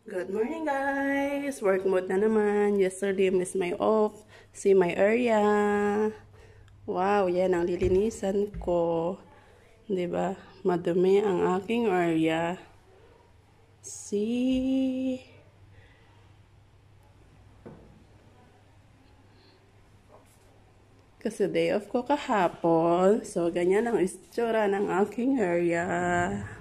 Good morning guys! Work mode na naman. Yesterday is my off. See my area. Wow, yan ang lilinisan ko. 'Di ba? Madumi ang aking area. See? Kasi day off ko kahapon. So, ganyan ang istura ng aking area.